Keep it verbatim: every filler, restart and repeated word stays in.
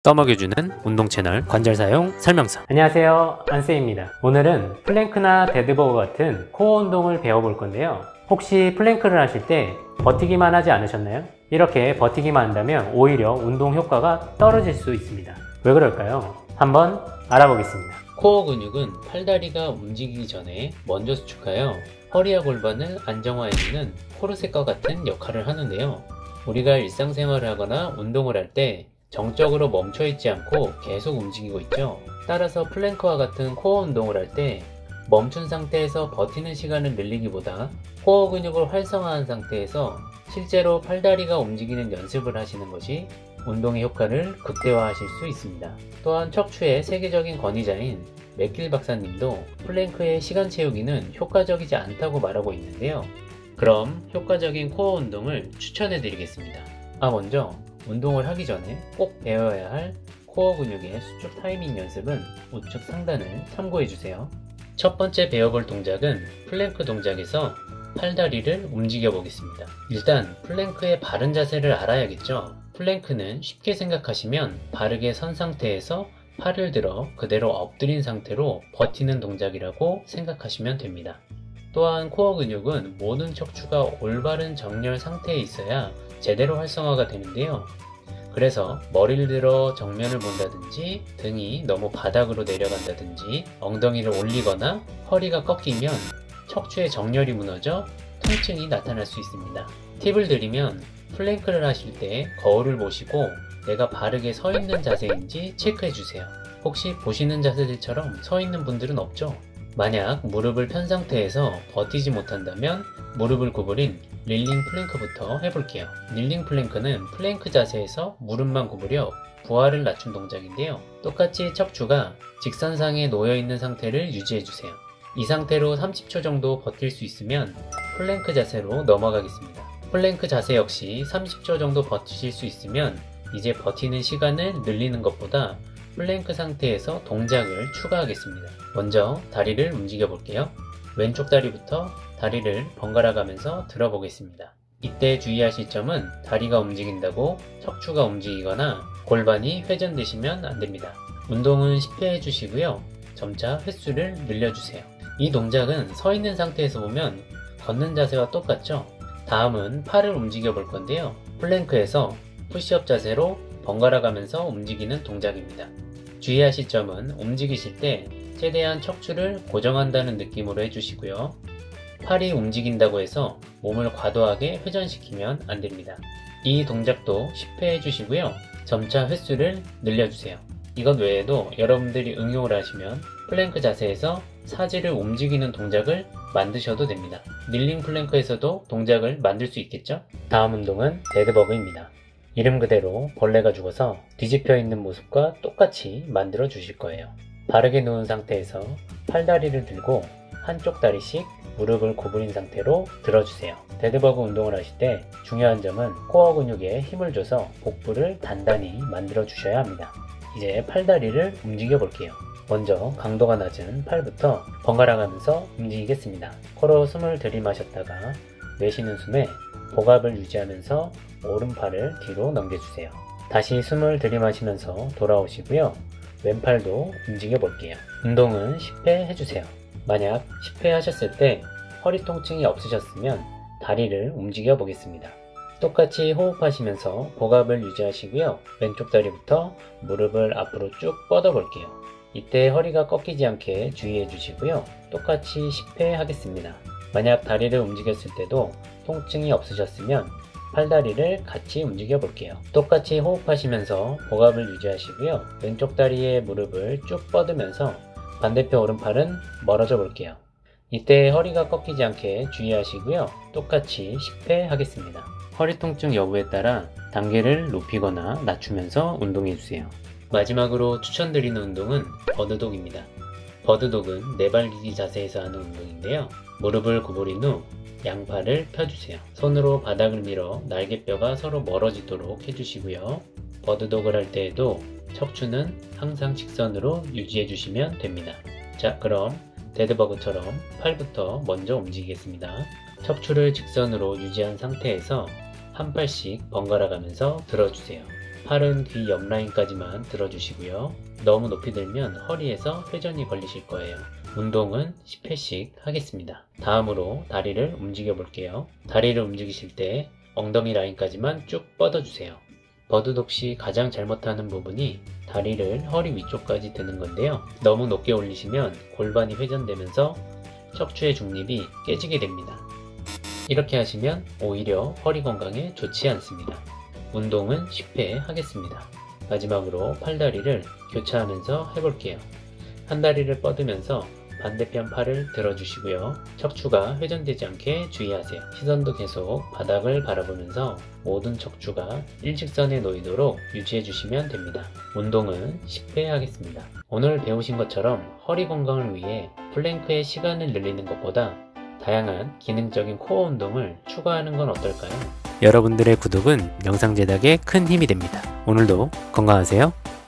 떠먹여주는 운동 채널 관절 사용 설명서. 안녕하세요, 안쌤입니다. 오늘은 플랭크나 데드버그 같은 코어 운동을 배워볼 건데요. 혹시 플랭크를 하실 때 버티기만 하지 않으셨나요? 이렇게 버티기만 한다면 오히려 운동 효과가 떨어질 수 있습니다. 왜 그럴까요? 한번 알아보겠습니다. 코어 근육은 팔다리가 움직이기 전에 먼저 수축하여 허리와 골반을 안정화해주는 코르셋과 같은 역할을 하는데요. 우리가 일상생활을 하거나 운동을 할 때 정적으로 멈춰있지 않고 계속 움직이고 있죠. 따라서 플랭크와 같은 코어 운동을 할 때 멈춘 상태에서 버티는 시간을 늘리기보다 코어 근육을 활성화한 상태에서 실제로 팔다리가 움직이는 연습을 하시는 것이 운동의 효과를 극대화하실 수 있습니다. 또한 척추의 세계적인 권위자인 맥길 박사님도 플랭크의 시간 채우기는 효과적이지 않다고 말하고 있는데요. 그럼 효과적인 코어 운동을 추천해 드리겠습니다. 아 먼저 운동을 하기 전에 꼭 배워야 할 코어 근육의 수축 타이밍 연습은 우측 상단을 참고해 주세요. 첫 번째 배워볼 동작은 플랭크 동작에서 팔다리를 움직여 보겠습니다. 일단 플랭크의 바른 자세를 알아야겠죠. 플랭크는 쉽게 생각하시면 바르게 선 상태에서 팔을 들어 그대로 엎드린 상태로 버티는 동작이라고 생각하시면 됩니다. 또한 코어 근육은 모든 척추가 올바른 정렬 상태에 있어야 제대로 활성화가 되는데요. 그래서 머리를 들어 정면을 본다든지 등이 너무 바닥으로 내려간다든지 엉덩이를 올리거나 허리가 꺾이면 척추의 정렬이 무너져 통증이 나타날 수 있습니다. 팁을 드리면 플랭크를 하실 때 거울을 보시고 내가 바르게 서 있는 자세인지 체크해 주세요. 혹시 보시는 자세들처럼 서 있는 분들은 없죠? 만약 무릎을 편 상태에서 버티지 못한다면 무릎을 구부린 릴링 플랭크부터 해볼게요. 릴링 플랭크는 플랭크 자세에서 무릎만 구부려 부하를 낮춘 동작인데요. 똑같이 척추가 직선상에 놓여있는 상태를 유지해주세요. 이 상태로 삼십 초 정도 버틸 수 있으면 플랭크 자세로 넘어가겠습니다. 플랭크 자세 역시 삼십 초 정도 버티실 수 있으면 이제 버티는 시간을 늘리는 것보다 플랭크 상태에서 동작을 추가하겠습니다. 먼저 다리를 움직여 볼게요. 왼쪽 다리부터 다리를 번갈아 가면서 들어보겠습니다. 이때 주의하실 점은 다리가 움직인다고 척추가 움직이거나 골반이 회전되시면 안됩니다. 운동은 십 회 해주시고요. 점차 횟수를 늘려주세요. 이 동작은 서 있는 상태에서 보면 걷는 자세와 똑같죠? 다음은 팔을 움직여 볼 건데요. 플랭크에서 푸시업 자세로 번갈아 가면서 움직이는 동작입니다. 주의하실 점은 움직이실 때 최대한 척추를 고정한다는 느낌으로 해주시고요. 팔이 움직인다고 해서 몸을 과도하게 회전시키면 안됩니다. 이 동작도 십 회 해주시고요. 점차 횟수를 늘려주세요. 이것 외에도 여러분들이 응용을 하시면 플랭크 자세에서 사지를 움직이는 동작을 만드셔도 됩니다. 릴링 플랭크에서도 동작을 만들 수 있겠죠? 다음 운동은 데드버그입니다. 이름 그대로 벌레가 죽어서 뒤집혀 있는 모습과 똑같이 만들어 주실 거예요. 바르게 누운 상태에서 팔다리를 들고 한쪽 다리씩 무릎을 구부린 상태로 들어주세요. 데드버그 운동을 하실 때 중요한 점은 코어 근육에 힘을 줘서 복부를 단단히 만들어 주셔야 합니다. 이제 팔다리를 움직여 볼게요. 먼저 강도가 낮은 팔부터 번갈아 가면서 움직이겠습니다. 코로 숨을 들이마셨다가 내쉬는 숨에 복압을 유지하면서 오른팔을 뒤로 넘겨주세요. 다시 숨을 들이마시면서 돌아오시고요. 왼팔도 움직여 볼게요. 운동은 십 회 해주세요. 만약 십 회 하셨을 때 허리 통증이 없으셨으면 다리를 움직여 보겠습니다. 똑같이 호흡하시면서 복압을 유지하시고요. 왼쪽 다리부터 무릎을 앞으로 쭉 뻗어 볼게요. 이때 허리가 꺾이지 않게 주의해 주시고요. 똑같이 십 회 하겠습니다. 만약 다리를 움직였을 때도 통증이 없으셨으면 팔다리를 같이 움직여 볼게요. 똑같이 호흡하시면서 복압을 유지하시고요. 왼쪽 다리에 무릎을 쭉 뻗으면서 반대편 오른팔은 멀어져 볼게요. 이때 허리가 꺾이지 않게 주의하시고요. 똑같이 십 회 하겠습니다. 허리 통증 여부에 따라 단계를 높이거나 낮추면서 운동해주세요. 마지막으로 추천드리는 운동은 버드독입니다. 버드독은 네발기기 자세에서 하는 운동인데요. 무릎을 구부린 후 양팔을 펴주세요. 손으로 바닥을 밀어 날개뼈가 서로 멀어지도록 해주시고요. 버드독을 할 때에도 척추는 항상 직선으로 유지해 주시면 됩니다. 자, 그럼 데드버그처럼 팔부터 먼저 움직이겠습니다. 척추를 직선으로 유지한 상태에서 한 팔씩 번갈아 가면서 들어주세요. 팔은 귀 옆 라인까지만 들어주시고요. 너무 높이 들면 허리에서 회전이 걸리실 거예요. 운동은 십 회씩 하겠습니다. 다음으로 다리를 움직여 볼게요. 다리를 움직이실 때 엉덩이 라인까지만 쭉 뻗어주세요. 버드독 시 가장 잘못하는 부분이 다리를 허리 위쪽까지 드는 건데요. 너무 높게 올리시면 골반이 회전되면서 척추의 중립이 깨지게 됩니다. 이렇게 하시면 오히려 허리 건강에 좋지 않습니다. 운동은 십 회 하겠습니다. 마지막으로 팔다리를 교차하면서 해볼게요. 한 다리를 뻗으면서 반대편 팔을 들어주시고요. 척추가 회전되지 않게 주의하세요. 시선도 계속 바닥을 바라보면서 모든 척추가 일직선에 놓이도록 유지해 주시면 됩니다. 운동은 십 회 하겠습니다. 오늘 배우신 것처럼 허리 건강을 위해 플랭크의 시간을 늘리는 것보다 다양한 기능적인 코어 운동을 추가하는 건 어떨까요? 여러분들의 구독은 영상 제작에 큰 힘이 됩니다. 오늘도 건강하세요.